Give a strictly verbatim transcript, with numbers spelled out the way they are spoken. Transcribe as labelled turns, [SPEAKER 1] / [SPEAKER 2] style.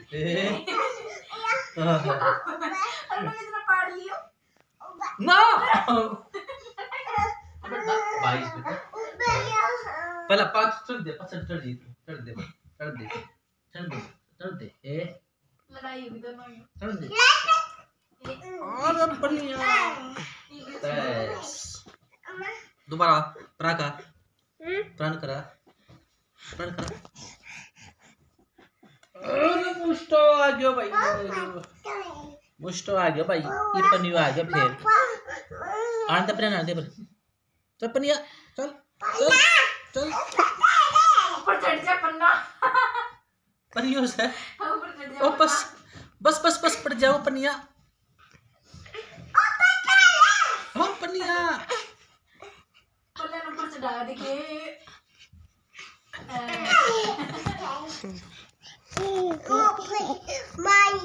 [SPEAKER 1] पाड़ लियो
[SPEAKER 2] ना बाईस पहला पाँच चढ़ दे पाँच चढ़ जी चढ़ दे चढ़ दे चढ़ दे चढ़ दे ए
[SPEAKER 1] लड़ाई हुई दोनों में
[SPEAKER 2] चढ़ दे और बढ़िया दोबारा प्रा का प्रण करा प्रण करा अरे मुस्टो आ गया भाई मुस्टो आ गया भाई ये पन्निया आ गया फिर आने दे प्रण आने दे चल पन्निया चल चल चल
[SPEAKER 1] ऊपर चढ़ जा पन्ना
[SPEAKER 2] पन्नियों से
[SPEAKER 1] ऊपर चढ़ जा
[SPEAKER 2] ओ बस बस बस बस पड़ जाओ पन्निया हाँ पन्निया
[SPEAKER 1] पन्ना ऊपर चढ़ा देखे
[SPEAKER 3] माई